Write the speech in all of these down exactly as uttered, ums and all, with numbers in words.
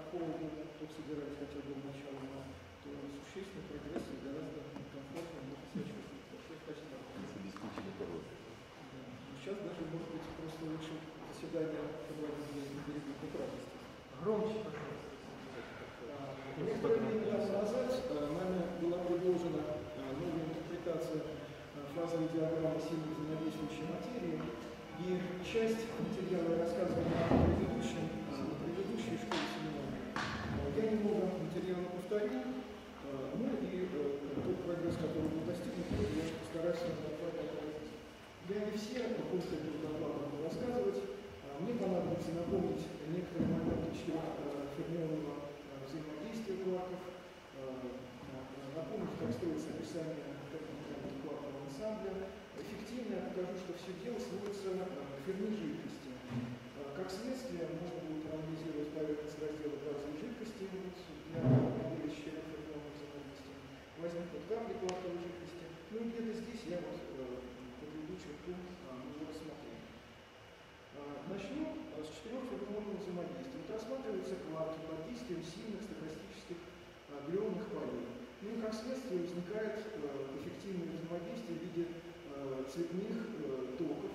холодно, кто собирает хотя бы начало, то существенный прогресс и гораздо комфортнее можно себя чувствовать. Большое спасибо. Обеспечили кого-то. Да. Сейчас даже, может быть, просто лучше заседание проводить на берегу поправности. Громче, пожалуйста. Некоторое время назад нами была предложена новая интерпретация фазовой диаграммы сильно взаимодействующей материи, и часть материала я рассказывал на предыдущем, на предыдущей школе семинара. Я немного материала повторю, ну и тот прогресс, который был достигнут, я постараюсь рассказать. Я не все пункты этого доклада буду рассказывать. Мне понадобится напомнить некоторые моменты четырехфермионного взаимодействия кварков, напомнить, как строится описание кваркового ансамбля. Эффективно я покажу, что все дело сводится к Ферми жидкости. Как следствие, можно будет анализировать поверхность раздела газа и жидкости для модели четырехфермионного взаимодействия. Возникнут капли кварковой жидкости. Ну и где-то здесь я вот подведу черту уже рассмотрения. Начну с четырехфермионного взаимодействия. Вот рассматриваются кварки под действием сильных стохастических глюонных полей. Ну и как следствие возникает эффективное взаимодействие в виде цветных токов,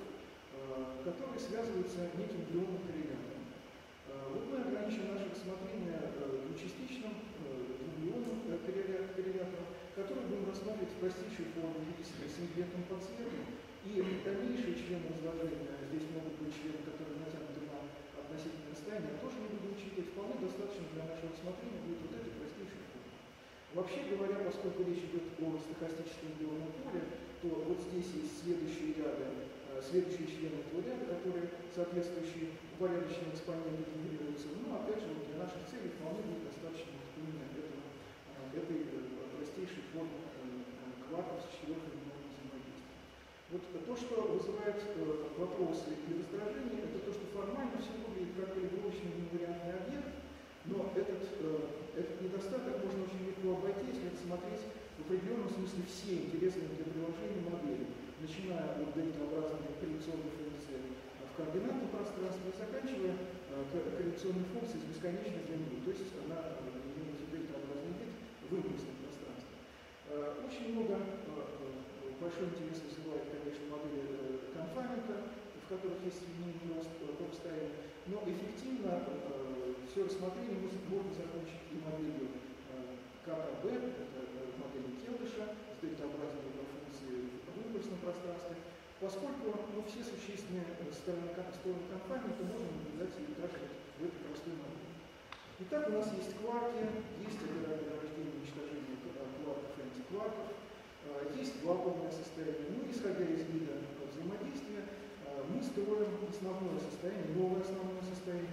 которые связываются неким глюонным коррелятором. Вот мы ограничим наше рассмотрение двучастичным глюонным коррелятором, который будем рассматривать в простейшей форме в виде сингентом по цвету. И дальнейшие члены разложения, здесь могут быть члены, которые натянуты на относительное расстояние, я тоже не буду учитывать, вполне достаточно для нашего рассмотрения будет вот этой простейшей формы. Вообще говоря, поскольку речь идет о стохастическом глюонном поле, то вот здесь есть следующие ряды, следующие члены этого ряда, которые соответствующие упорядоченным экспонентам генерируются. Но опять же, вот для наших целей вполне будет достаточно именно этого, этой простейшей формы кварков с четырехфермионным взаимодействием. Вот то, что вызывает вопросы и раздражение, это то, что формально все выглядит как калибровочный инвариантный объект, но этот, этот недостаток можно очень легко обойти, если рассмотреть в определенном смысле все интересные для приложения модели, начиная от дельтаобразной корреляционной функции в координатном пространстве, заканчивая корреляционной функцией с бесконечной длиной, то есть она имеет дельтаобразный вид в импульсном пространстве. Очень много, большой интерес вызывает, конечно, модели конфаймента, в которых есть линейный рост по постоянно, но эффективно все рассмотрение можно закончить и моделью ККБ, это модель Келдыша с дельтаобразной функцией в импульсном пространстве, поскольку ну, все существенные стороны, стороны конфаймента можно наблюдать и даже в этой простой модели. Итак, у нас есть кварки, есть операторы рождения и уничтожения кварков и антикварков, есть вакуумное состояние. Ну, исходя из вида взаимодействия, мы строим основное состояние, новое основное состояние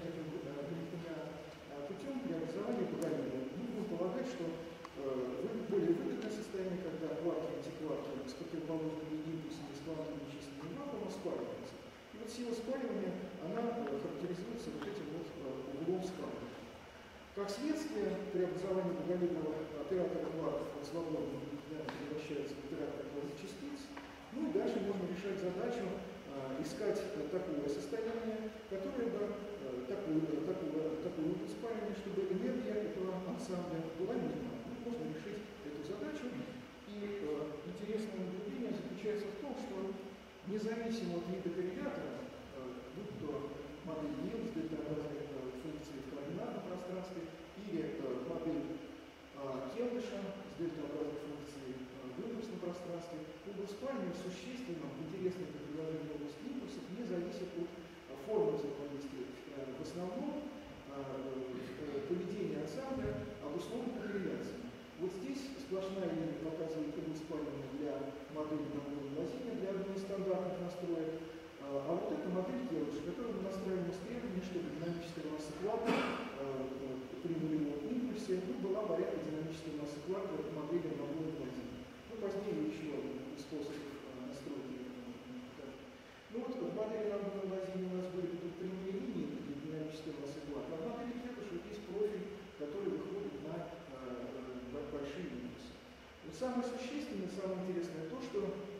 путем преобразования Боголюбова. Мы будем полагать, что более выгодное состояние, когда кварки и антикварки с противоположными импульсами, с квантовыми числами вакуума спариваются. И вот сила спаривания, она характеризуется вот этим вот углом спаривания. Как следствие, преобразование Боголюбова оператора кварков свободно превращается в оператор квантовых частиц. Ну и дальше можно решать задачу э, искать э, такое состояние, которое бы э, такое, такое, такое спаривание, чтобы энергия этого ансамбля была минимальной. Можно решить эту задачу. И э, интересное наблюдение заключается в том, что независимо от вида коррелятора, э, будь то модель Нил с дельтаобразной э, функцией в координатном пространстве или э, модель Келдыша с дельтаобразной функцией в импульсном пространстве, угол спаривания существенно в интересной для приложения области импульсов не зависит от формы взаимодействия. В основном поведение ансамбля обусловлено корреляцией. Вот здесь сплошная линия показывает угол спаривания для модели набора лазения, для одной из стандартных настроек. А вот это модель Келдыша, которую мы настраиваем с требованием, чтобы динамическая масса кварка при нулевом импульсе ну, была порядка динамической массы кварка в модели набора лазения. Ну, позднее еще один способ настройки. Ну вот в модели набора лазения у нас были тут прямые линии для динамической массы кварка, а в модели Келдыша есть профиль, который выходит на большие импульсы. Вот самое существенное, самое интересное то, что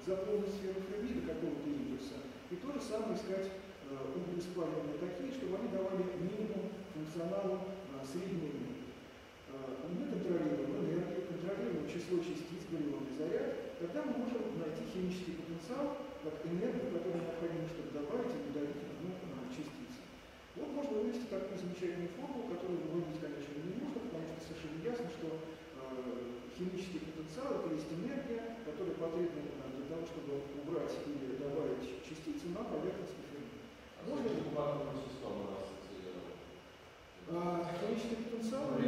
заполнить сферу Ферми до какого-то импульса. И то же самое искать углы спаривания такие, чтобы они давали минимум функционалу средней энергии. Мы контролируем энергию, контролируем число частиц, барионный заряд, тогда мы можем найти химический потенциал как энергию, которая необходима, чтобы добавить или удалить одну частицу. Вот можно вывести такую замечательную формулу, которую выводить, конечно, не нужно, потому что совершенно ясно, что э, химический потенциал – это есть энергия, которая потребна для того, чтобы убрать или добавить частицу на поверхности Ферми. Можно ли квантовую систему ассоциировать? Химический потенциал –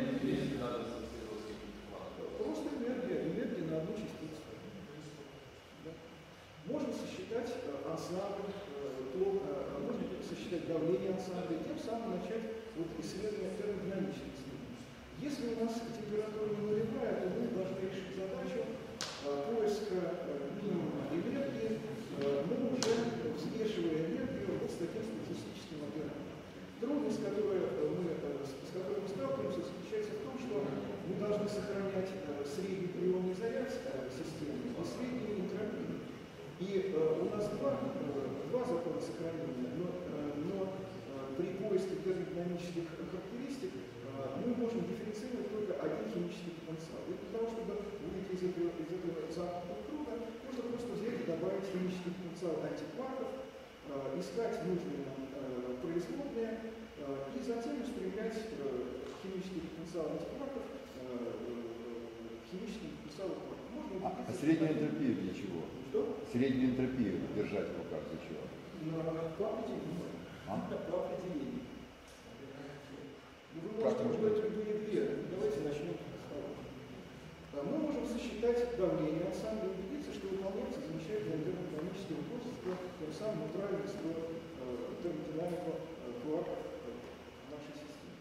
просто энергия, энергия на одну частицу. Да. Можно сосчитать э, ансамбль, э, то, э, можно сосчитать давление ансамбля и тем самым начать вот, исследование термодинамичных исследований. Если у нас температура не нулевая, то мы должны решить задачу э, поиска э, минимума энергии, э, мы уже взвешивая энергию вот с таким статистическим оператором. Трудность, которую мы, с которой мы сталкиваемся, заключается в том, что мы должны сохранять средний приемный заряд системы и среднюю энтропию. И э, у нас два, э, два закона сохранения, но, э, но э, при поиске термодинамических характеристик э, мы можем дифференцировать только один химический потенциал. И для того, чтобы выйти из этого, из этого замкнутого круга, нужно просто взять и добавить химический потенциал антикварков, э, искать нужные нам э, производные, и затем устремлять э, химический потенциал антикварков э, э, химический потенциал кварков. А, а среднюю энтропию для чего? Что? Среднюю энтропию держать в руках для чего? На, по определению. А? По определению. Ну, вы можете выбрать любые две. Давайте начнем с того. Мы можем сосчитать давление ансамбля и убедиться, что выполняется замечательное термодинамическое устройство, тем самым утраивается э, термодинамику кварков в нашей системе.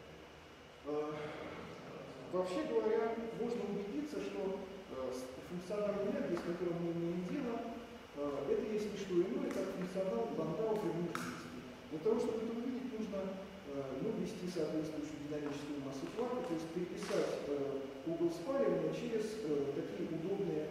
Вообще говоря, можно убедиться, что функционал энергии, с которым мы имеем дело, это есть не что иное, как функционал Ландау примерности. Для того, чтобы это увидеть, нужно ну, ввести соответствующую динамическую массу кварка, то есть переписать угол спаривания через такие удобные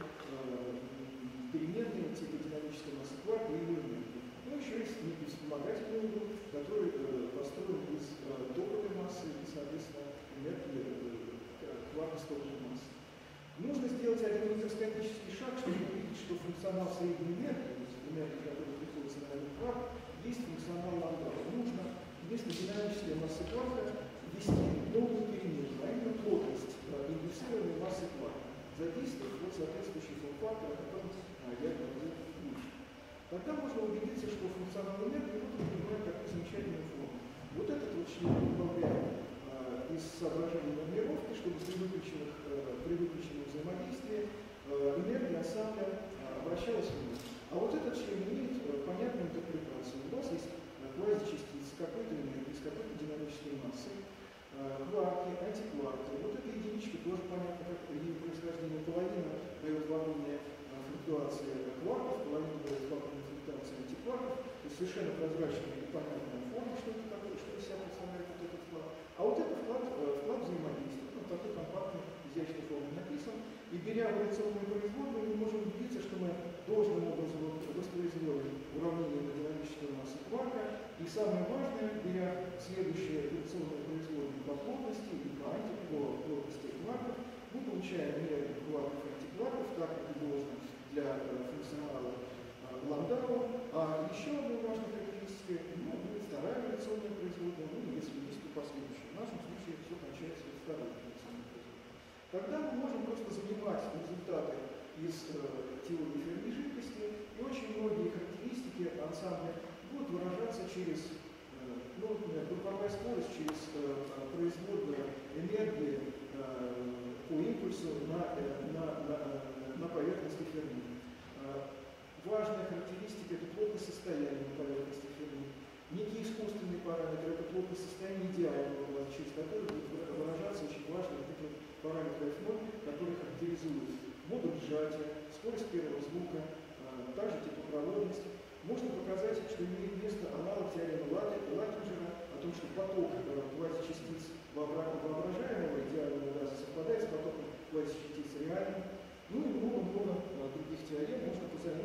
переменные типа динамической массы кварка и энергии. Ну, еще есть некий вспомогательный угол, который э, построен из э, токовой массы и, соответственно, энергии э, кварка с токовой массы. Нужно сделать один микроскопический шаг, чтобы увидеть, что функционал средней энергии, энергии, которая приходится на один кварк, есть функционал Ландау. Нужно вместо динамической массы кварка ввести новую переменную, а именно плотность э, индуцированной массы кварка, задействовав вот соответствующий форм-фактор, о котором э, я говорил выше. Тогда можно убедиться, что функционал энергии вот принимает такую замечательную форму. Вот этот вот член мы добавляем э, из соображений нормировки, чтобы при выключенных, э, при выключенном взаимодействии э, энергия ансамбля э, обращалась вниз. А вот этот член имеет э, понятную интерпретацию. У вас есть э, квазичастицы какой-то энергии с какой-то динамической массой, э, кварки, антикварки. Вот эта единичка тоже понятно, как ее происхождение. Половина дает вакуумные флуктуации кварков, половина дает вакуумные флуктуации антикварков, то есть совершенно прозрачная и понятная форма, что это такое, что из себя представляет вот этот вклад. А вот этот вклад, вклад взаимодействия, он в такой компактной, изящной форме написан, и беря вариационную производную, мы можем убедиться, что мы должным образом воспроизводим уравнение на динамическую массу кварка, и самое важное, беря следующее вариационное производную по плотности и по антипло плотности кварков, мы получаем энергию кварков и антикварков, так как и должно для э, функционала э, Ландау. А еще одна важная характеристика, ну, будет вторая вариационная производная, ну, если есть, то последующая. В нашем случае все кончается с второй вариационной производной. Тогда мы можем просто занимать результаты из э, теории Ферми жидкости, и очень многие характеристики ансамбля будут выражаться через, э, ну, например, групповая скорость, через э, производную энергии э, по импульсу на, на, на, на поверхности Ферми. Важная характеристика – это плотность состояния на поверхности Ферми. Некий искусственный параметр – это плотность состояния идеального, через который будет выражаться очень важный параметр эф ноль, который характеризует модуль сжатия, скорость первого звука, также теплопроводность. Можно показать, что имеет место аналог теоремы Латтинджера о том, что поток квазичастиц воображаемого идеального газа совпадает с потоком квазичастиц реальным. Ну и много-много других теорем можно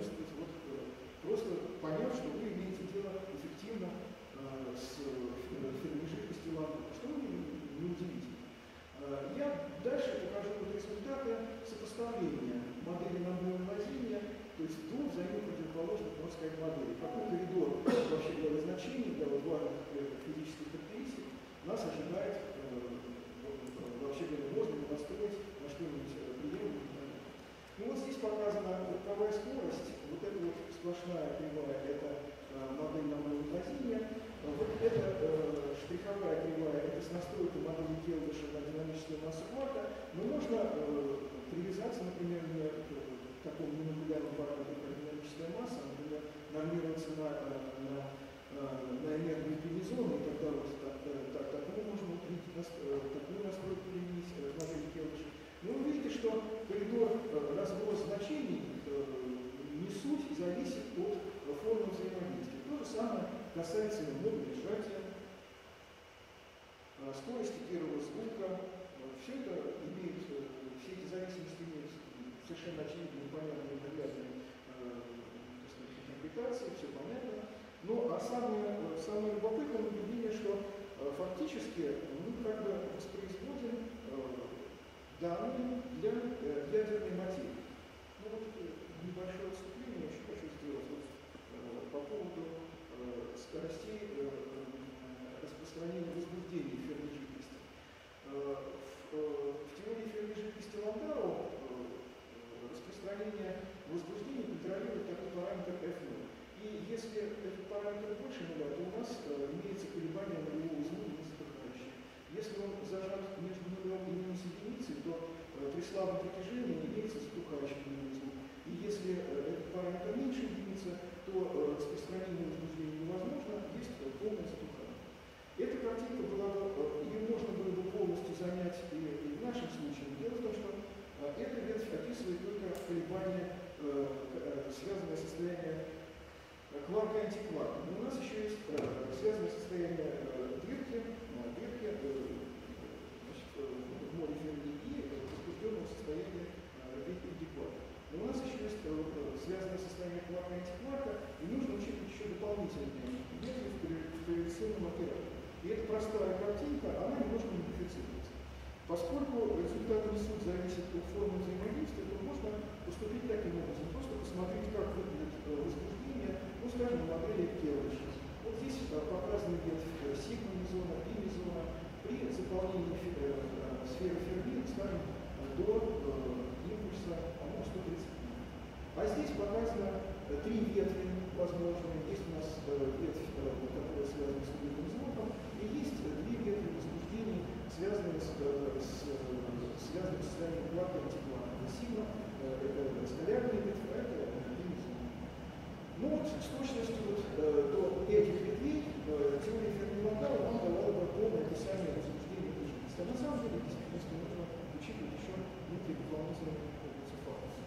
показана вектовая скорость, вот эта вот сплошная кривая, это модель на магазине. Вот эта э, штриховая кривая, это с настройкой модели Келдыша на динамическую массу кварка, но можно э, привязаться, например, к такому немодулярному параметру, как динамическая масса, например, нормироваться на, на, на энергию пилизона, и тогда вот так, так, такую можно увидеть, такую настройку применить в модели Келдыша. Но вы видите, что коридор разброс значений не суть зависит от формы взаимодействия. То же самое касается модуля сжатия, скорости первого звука. Все это имеет, все эти зависимости имеют совершенно очевидные, непонятные, наглядные интерпретации, все понятно. Ну, а самое, самое любопытное наблюдение, что фактически мы как бы воспроизводим данные для ядерной материи. Ну вот небольшое отступление еще хочу сделать вот, по поводу скоростей распространения возбуждений в ферме жидкости. В теории ферме жидкости Ландау распространение возбуждений контролирует такой параметр эф ноль. И если этот параметр больше нуля, то у нас имеется колебание нулевого измера незатухающее. Если он зажат между нулем и минус единицей, то при слабом притяжении имеется затухающий нулевой звук. И если этот параметр меньше единицы, то распространение возбуждения невозможно, есть полное затухание. Эта картинка была бы, ее можно было бы полностью занять и, и в нашем случае. Дело в том, что эта ветвь описывает только колебания, связанное состояние кварка-антикварка. Но у нас еще есть связанное состояние дырки, дырки значит, в море ферми и возбужденного состояния перпендикулярно. Но у нас еще есть связанное состояние кварка-антикварка, и нужно учитывать еще дополнительные ветви в корреляционном операторе. И эта простая картинка, она немножко модифицируется. Поскольку результаты не суть зависит от формы взаимодействия, то можно поступить таким образом. Просто посмотреть, как выглядит возбуждение, ну, скажем, в модели Келдыша. Вот здесь показаны ветвь сигма-мезона, пи-мезона. При заполнении сферы Ферми, скажем, до импульса ну, сто тридцать. А здесь показано три ветви возможные. Есть у нас ветвь, которая связана с углеродным звуком, и есть две ветви возбуждений, связанные с, с, связанные с состоянием кварка и антикварка. Сигма – это скалярная ветвь, а это пи-мезон. Ну вот, с точностью вот, до этих ветвей теория Ферми-Ландау нам давала бы полное описание возбуждения этой жидкости. А на самом деле, действительно, нужно учитывать еще некие дополнительные факторы.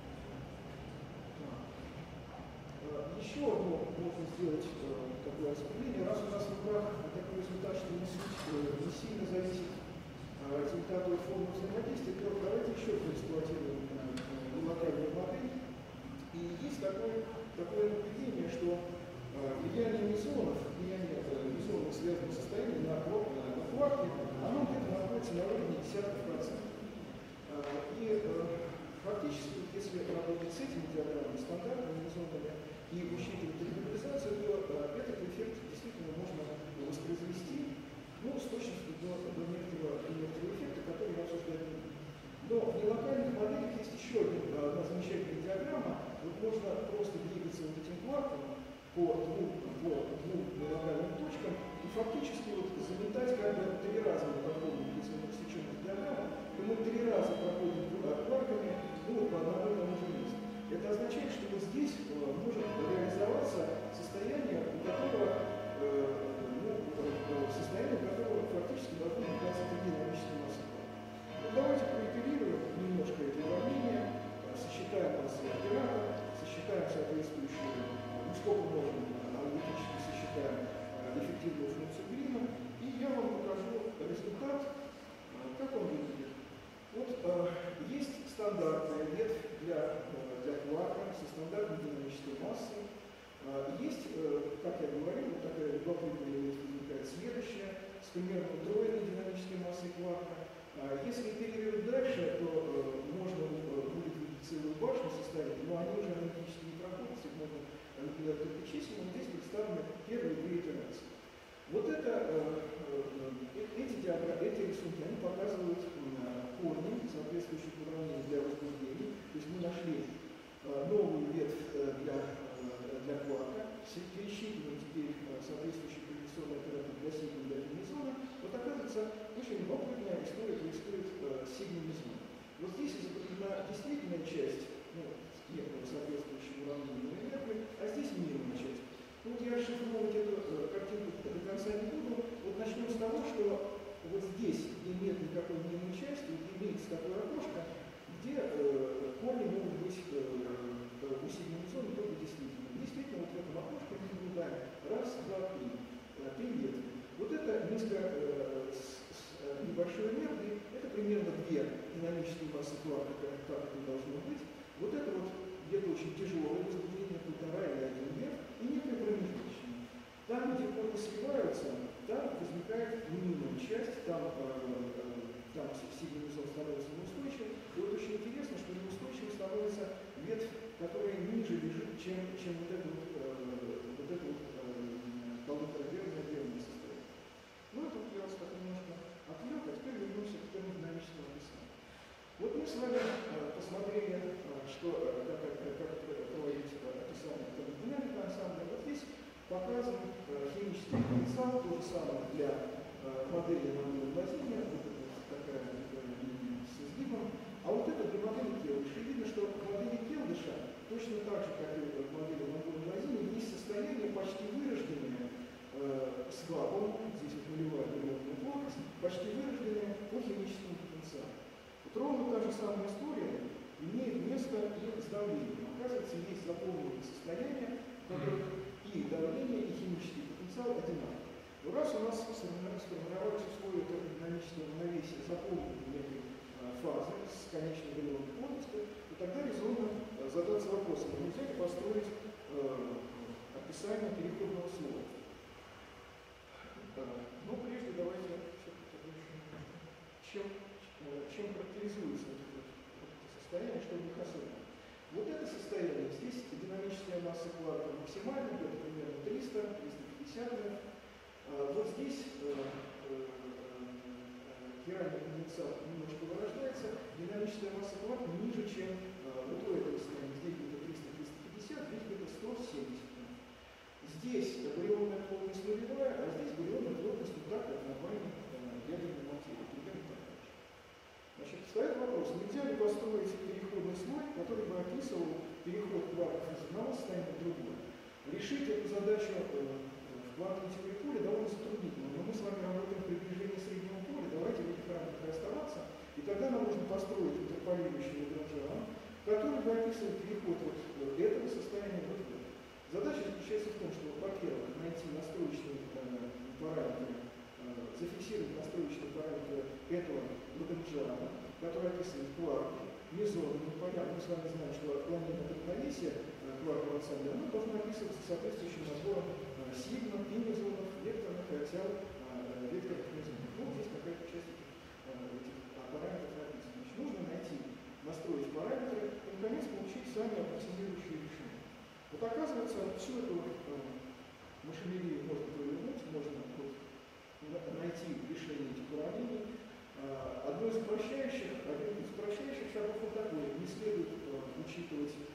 Еще одно можно сделать такое распределение. Раз у нас в руках такой результат, что не, суть, не сильно зависит результат от формы взаимодействия, то давайте еще поэксплуатируем локальную модель. И есть такое, такое наблюдение, что влияние мезонов, влияние мезонов, связанных состояний на, на кварке, оно где-то находится на уровне десятков процентов. И фактически, если работать с этими диаграммами, стандартными мезонами, и учитывать регуляризацию, то этот эффект действительно можно воспроизвести, ну, с точностью до, до некоторого, некоторого эффекта, который я обсуждать не буду. Но в нелокальных моделях есть еще одна замечательная диаграмма. Вот можно просто двигаться вот этим кварком по двум, по двум нелокальным точкам и фактически вот заметать как бы три раза мы проходим, если мы рассечем диаграмму, то мы три раза проходим кварками, ну, по одному и тому же месту. Это означает, что вот здесь э, может реализоваться состояние, у которого, э, ну, э, состояние, у которого фактически должно являться динамической массой. Ну, давайте проитерируем немножко это уравнение, э, сосчитаем массы оператора, сосчитаем соответствующую, ну, сколько можем, аналитически сосчитаем э, эффективную функцию Грина, и я вам покажу результат, э, как он выглядит. Вот э, есть стандартная ветвь для для кварка со стандартной динамической массой. Есть, как я говорил, вот такая любопытная ветвь возникает следующая, с примерно утроенной динамической массой кварка. Если итерировать дальше, то можно будет видеть целую башню состояния, но они уже аналитически не проходят, их можно наблюдать только численно. Здесь представлены первые две итерации. Вот это, эти диаграммы, эти рисунки, они показывают корни, соответствующих уравнений для возбуждений. То есть мы нашли для, для кварка, пересчитываем теперь соответствующие корреляционные операторы для сигма и для фи-мезона, вот оказывается, очень любопытная история происходит с сигма-мезоном. Вот здесь изображена действительная часть, ну, некого соответствующего уравнения на энергию, а здесь минимальная часть. Ну, вот я расшифровывать эту э, картинку до конца не буду. Вот начнем с того, что вот здесь, где нет никакой минимальной части, вот имеется такое окошко, где э, корни могут быть э, у сигма-мезона только действительно. Действительно, вот в этом окошке мы наблюдаем раз, два, три, э, три ветви. Вот это низко э, с, с э, небольшой энергией, это примерно две динамические массы кварка, как, как это должно быть. Вот это вот где-то очень тяжелое возбуждение, полтора или один вверх, и некое промежуточное. Там, где корни сливаются, там возникает минимальная часть, там, э, э, там сигма-мезон становится неустойчивым. И вот очень интересно, что неустойчивым становится ветвь, которая ниже лежит, чем, чем вот это вот, э, вот, это вот э, полутораверное верное состояние. Ну, это вот я вас так немножко отвлек, а теперь вернемся к термодинамическому описанию. Вот мы с вами э, посмотрели, э, что, э, как, как, как проводить э, описание термодинамики ансамбля. Вот здесь показан э, химический потенциал, то же самое для э, модели на лазине, вот это вот такая линия с изгибом. А вот это для модели Келдыша. Видно, что в модели Келдыша, точно так же, как и в модели на лазине, есть состояние почти вырожденное э, с вагом, здесь вот нулевая переменная плотность, почти вырожденное по химическому потенциалу. Вот ровно та же самая история имеет место и с давлением. Оказывается, есть заполненные состояния, в которых и давление, и химический потенциал одинаковы. Но раз у нас сформировались условия термодинамического равновесия, заполненные некой фазы с конечной переменной плотностью, то тогда резонно задаться вопросом, нельзя ли построить э, описание переходного слоя. Но прежде давайте чем, чем характеризуется это, это состояние, что в них особенно. Вот это состояние, здесь динамическая масса кварка максимальная, это примерно триста — триста пятьдесят. Вот здесь хиральный конденсат немножко вырождается, динамическая масса кварка ниже, чем вот у этого состояния. Здесь где-то триста — триста пятьдесят, здесь где-то сто семьдесят. Здесь барионная плотность нулевая, а здесь барионная плотность вот так, как на бане ядерной материи. Примерно так. Значит, встает вопрос, нельзя ли построить переходный слой, который бы описывал переход кварков из одного состояния в другое. Решить эту задачу э, в квантовой теории поля довольно затруднительно, но мы с вами работаем в приближении среднего поля, давайте в этих рамках и оставаться, и тогда нам нужно построить интерполирующий Лагранжиан, который бы описывал переход вот этого состояния вот в это. Задача заключается в том, что, во-первых, найти настроечные э, параметры, э, зафиксировать настроечные параметры этого Лагранжиана, который описывает кварки, мезоны. Ну, понятно, мы с вами знаем, что отклонение от равновесия кваркового ансамбля, оно должно описываться соответствующим набором э, сигма, и мезонов, векторных и аксиал э, векторных мезонов. Вот здесь какая-то часть этих, э, этих параметров написана. Значит, нужно найти, настроить параметры и, наконец, получить сами оптимизирующие решения. Вот оказывается, всю эту э, машинерию можно провернуть, можно вот, найти решение этих уравнений. Э, одно из упрощающих, один из упрощающих шагов вот такой. Не следует э, учитывать э,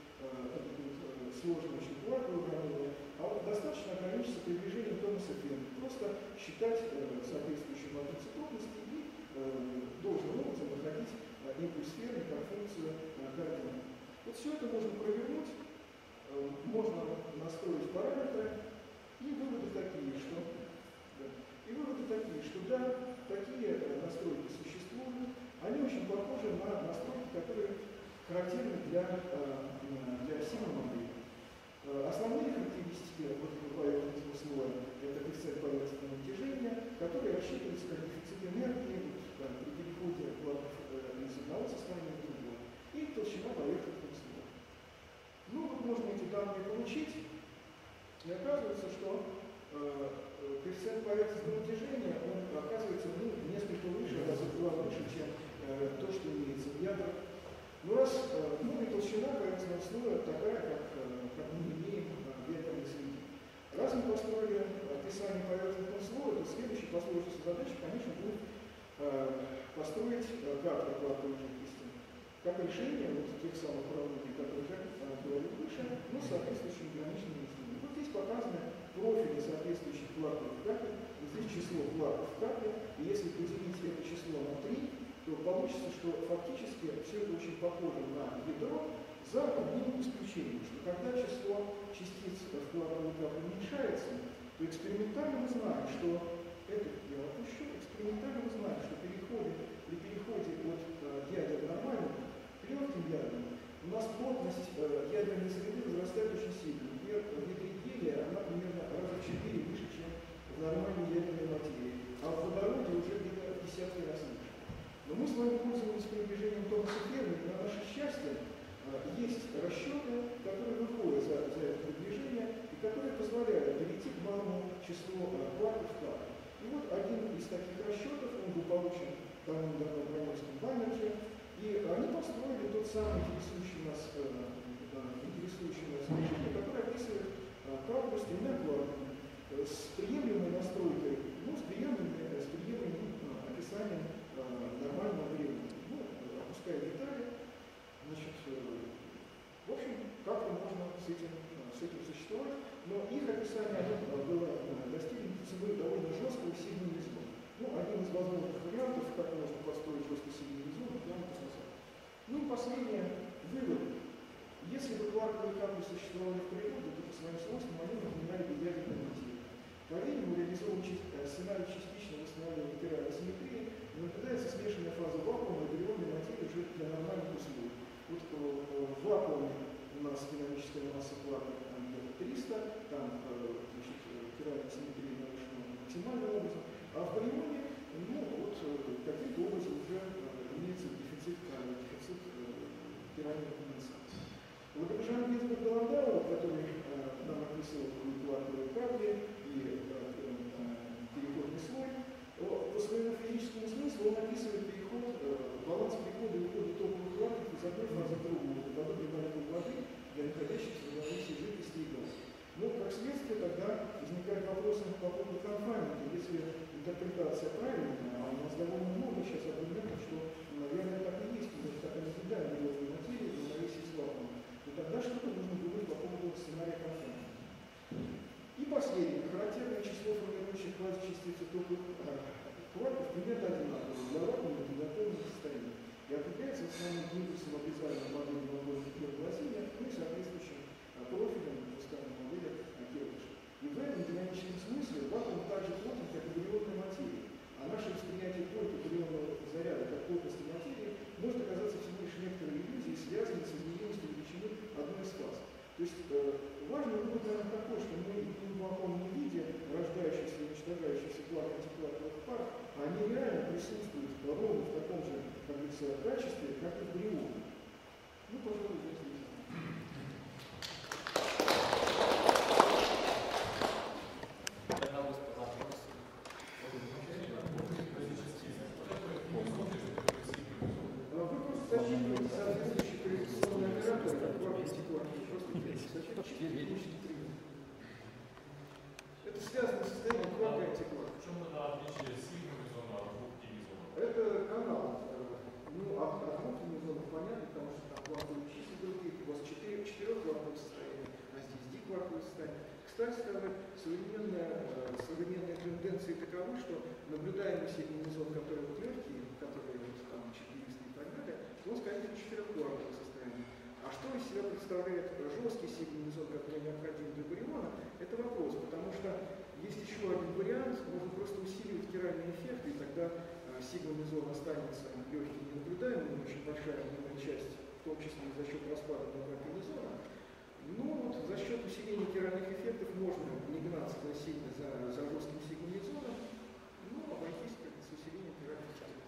сложное очень кварковое уравнение, а вот достаточно ограничиться приближением Томаса Ферми. Просто считать э, соответствующую матрицу плотности и э, должным образом находить э, импульс Ферми как функцию э, координат. Вот все это можно провернуть, э, можно настроить параметры, и выводы такие, что, да, и выводы такие, что да, такие э, настройки существуют, они очень похожи на настройки, которые характерны для, э, для сигма-модели. Основные характеристики вот этого поверхностного слоя – это коэффициент поверхностного натяжения, который рассчитывается как дефицит энергии вот, там, при переходе кварков э, из одного состояния в другое, и толщина поверхностного слоя. Ну, вот можно эти данные получить, и оказывается, что э, коэффициент поверхностного натяжения, он оказывается ну, несколько выше, раза в два выше, чем э, то, что имеется в ядрах. Ну, раз э, ну, и толщина поверхностного слоя такая, как, э, как мы имеем э, в ядерной среде. Раз мы построили описание поверхностного слоя, то следующей по сложности задачи, конечно, будет э, построить э, карту кварковой жидкости. Как решение вот тех самых уравнений, которые я э, говорил выше, ну, соответственно, число кварков в капле, и если поделить это число на три, то получится, что фактически все это очень похоже на ядро, за одним исключением, что когда число частиц в кварковой капле уменьшается, то экспериментально мы знаем, что это я опущу, экспериментально мы знаем, что переходе, при переходе от э, ядер нормальных к легким ядрам у нас плотность э, ядерной среды возрастает очень сильно. Например, в ядре гелия она примерно раза в четыре выше, чем в нормальной ядерной материи, а в водороде уже где-то в десятки раз выше. Но мы с вами пользовались приближением Томаса Ферми, на наше счастье есть расчеты, которые выходят за, за это приближение и которые позволяют перейти к малому числу кварков в капле. И вот один из таких расчетов, он был получен давно-давно в Броневском Баннерже, и они построили тот самый интересующий нас, э, интересующий нас решение, которое описывает э, каплю с тремя кварками, э, с приемлемой настройкой, ну, с приемлемым, с приемлемым э, описанием э, нормального времени. Ну, опуская детали, значит, э, в общем, как-то можно с этим, с этим существовать, но их описание было достигнуто ценой довольно жесткого сигнализма. Ну, один из возможных вариантов, как можно построить жесткий сигнализм, я вам показал. Ну и последнее, вывод. Если бы кварковые капли существовали в природе, то по своим свойствам они напоминали бы ядерную материю. По-видимому, реализован сценарий частичного восстановления интегральной симметрии, наблюдается смешанная фаза вакуума и барионной материи уже для нормальных условий. Вот в вакууме у нас динамическая масса кварка где-то триста, там значит, интегральная симметрия нарушена максимальным образом, а в барионе, ну, вот каким-то образом уже имеется дефицит, дефицит интегрального конденсата. Вот Жан Гинзбург Ландау, который нам описывал кварковые капли и переходный слой, по своему физическому смыслу он описывает переход, баланс прихода и ухода топлых кварков из одной фазы в другую, подобие молекул воды для находящихся в равновесии жидкости и газа. Но, как следствие, тогда возникает вопрос по поводу конфайнмента. Если интерпретация правильная, а у нас довольно много сейчас аргументов, что, наверное, так и есть, мы так и наблюдаем белую материю в равновесии с вакуумом, то тогда что-то нужно думать по поводу сценария конфайнмента. И последнее. Характерное число формирующих квазичастицы топлых кварков примерно одинаково для вакуума и для атомного состояния. И определяется в основном импульсом обязательно модели наложенных Керр-Глазиня, ну и соответствующим профилем пускаемой модели Керрыша. И в этом динамическом смысле вакуум также плотен, как и барионная материя. А наше восприятие только барионного заряда как плотности материи может оказаться всего лишь некоторой иллюзией, связанной с изменимостью величины одной из фаз. То есть э, важный вывод, наверное, такой, что мы не в вакуумном виде рождающихся и уничтожающихся кварк-антикварковых пар, а они реально присутствуют ровно в таком же, как говорится, качестве, как и в барионе. Ну, пожалуй, здесь не знаю. Вы просто зачитываете соответствующий корреляционный оператор, как кварк-антикварк, просто это связано с состоянием кварка и антикварка. В чем это отличие сигма-мезона от двух ди-мезонов? Это канал. Ну, от, от двух ди-мезонов понятно, потому что там кварковые числа другие, у вас четыре, четырехкварковое состояние, а здесь дикварковое состояние. Кстати сказать, современные, современные тенденции таковы, что наблюдаемый сигма-мезон, который вот легкий, который вот там четыреста и так далее, он, скорее, четырехкварковое состояние. А что из себя представляет жесткий сигма-мезон, который необходим для бариона, это вопрос, потому что есть еще один вариант, можно просто усиливать хиральный эффект, и тогда э, сигма-мезон останется легким и ненаблюдаемым, очень большая одна часть, в том числе и за счет распада мезона. Ну вот за счет усиления хиральных эффектов можно не гнаться насильно за, за жестким сигма-мезоном, но обойтись с усилением хиральных эффектов.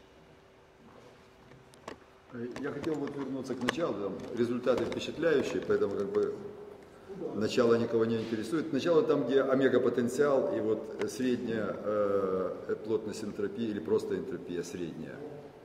Я хотел вот вернуться к началу, там, результаты впечатляющие, поэтому как бы начало никого не интересует. Начало там, где омега-потенциал и вот средняя э, плотность энтропии или просто энтропия средняя.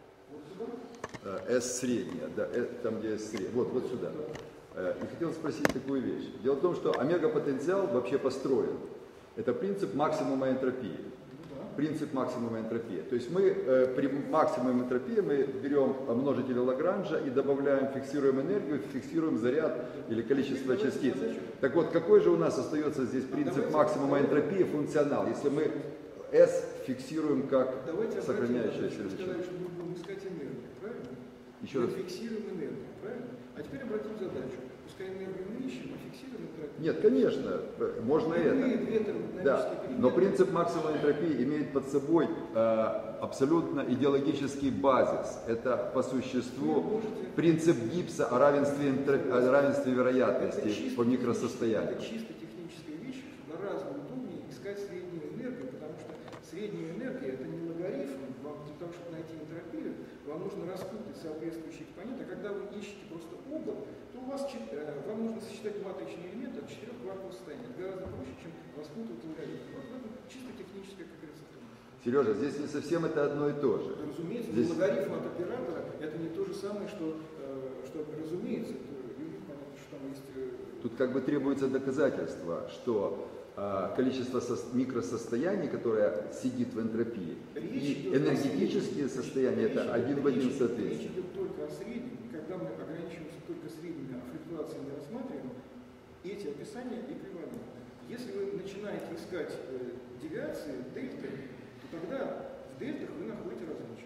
Э, S средняя, да, э, там где S средняя, вот, вот сюда. Э, и хотел спросить такую вещь. Дело в том, что омега-потенциал вообще построен. Это принцип максимума энтропии. Принцип максимума энтропии. То есть мы э, при максимуме энтропии мы берем множитель Лагранжа и добавляем, фиксируем энергию, фиксируем заряд или количество частиц. Так вот, какой же у нас остается здесь принцип максимума энтропии, функционал? Если мы S фиксируем как Давайте сохраняющаяся обратим, величина. сказали, что мы будем искать энергию, правильно? Еще мы раз. фиксируем энергию, правильно? А теперь обратим задачу. Пускай энергию мы ищем, а фиксируем энтропию. Нет, конечно, можно Любые это. две термодинамические Да, перемены. но принцип максимумной энтропии имеет под собой э, абсолютно идеологический базис. Это по существу принцип Гиббса о равенстве, энтроп- о равенстве вероятностей чисто по техническая- микросостоянию. Это чисто техническая вещь, гораздо удобнее искать среднюю энергию, потому что средняя энергия это не логарифм. Вам для того, чтобы найти энтропию, вам нужно распутать соответствующие экспоненты. А когда вы ищете просто оба, то у вас чет- э, вам нужно сочетать матричные элементы от четырех квартовых состояний. Это гораздо проще, чем распутывать логарифм. Вот в этом чисто техническая, как говорится, тонкость. Сережа, здесь не совсем это одно и то же. Разумеется, Здесь- логарифм от оператора это не то же самое, что, э, что разумеется, это юрит, понятно, что там есть. э, Тут как бы требуется доказательство, что э, количество сос- микросостояний, которое сидит в энтропии, Речь и идет о энергетические среднем. состояния, Речь это идет- один в речь один идет- соответствие. Речь идет только о среднем, и когда мы ограничиваемся только средними, а флуктуациями рассматриваем, эти описания эквивалентны. Если вы начинаете искать э, девиации, дельты, то тогда в дельтах вы находите различия.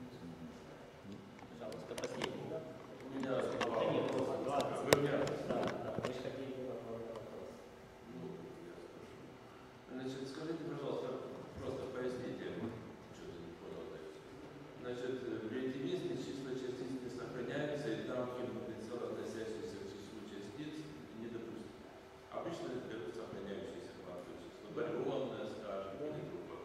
Пожалуйста, последний. У меня Да слова нет, вопроса. два. Вы меня Да, да, вы же хотели вопрос. Ну, я спрошу. Значит, скажите, пожалуйста, просто поясните, что-то не понял. Значит, в релятивизме число частиц не сохраняется, и там потенциал, относящийся к числу частиц, недопустим. Обычно это берут сохраняющиеся квантовые числа, барионное, скажем, или группа.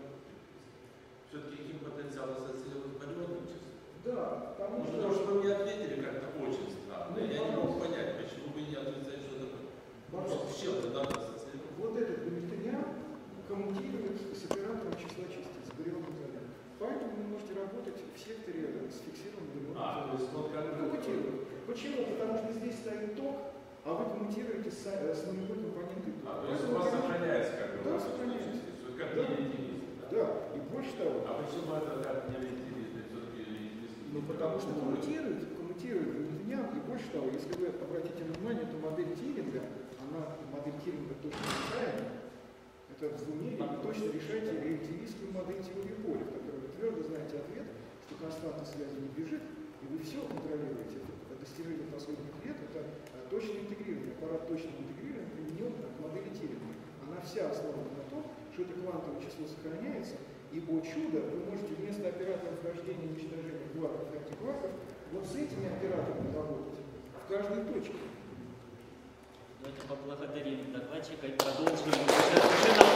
Все-таки каким потенциал ассоциировать с барионным числом? Да, потому Ну, что... потому что вы мне ответили как-то очень странно. Ну, Я не пожалуйста. могу понять, почему вы не отрицаете, что это Пожалуйста. с чем-то надо ассоциировать. Вот этот гамильтониан коммутирует с оператором числа частиц, с барионным зарядом. Поэтому вы можете работать в секторе с фиксированным А, то есть вот как бы... коммутирует. Почему? Потому что здесь стоит ток, а вы коммутируете с, с нулевой компонентой тока. А, то есть у Поэтому, вас конечно, сохраняется как бы Да, у вас сохраняется. частицы. Вот как Да. релятивизм, да? Да, и больше того. А почему это как не релятивизм, все-таки релятивизм? Ну, потому что коммутирует, коммутирует гамильтониан, и больше того, если вы обратите внимание, то модель Тьюринга, она, модель Тьюринга точно решаема, это в двумере, вы точно решаете релятивистскую модель теории поля, в которой вы твердо знаете ответ, что константа связи не бежит, и вы все контролируете. Это достижение последних лет, это а, точное интегрирование, аппарат точного интегрирования применен к модели Тьюринга. Она вся основана на том, что это квантовое число сохраняется, и, о чудо, вы можете вместо операторов рождения и уничтожения кварков и антикварков вот с этими операторами работать в каждой точке. Давайте поблагодарим докладчика и продолжим уже, уже на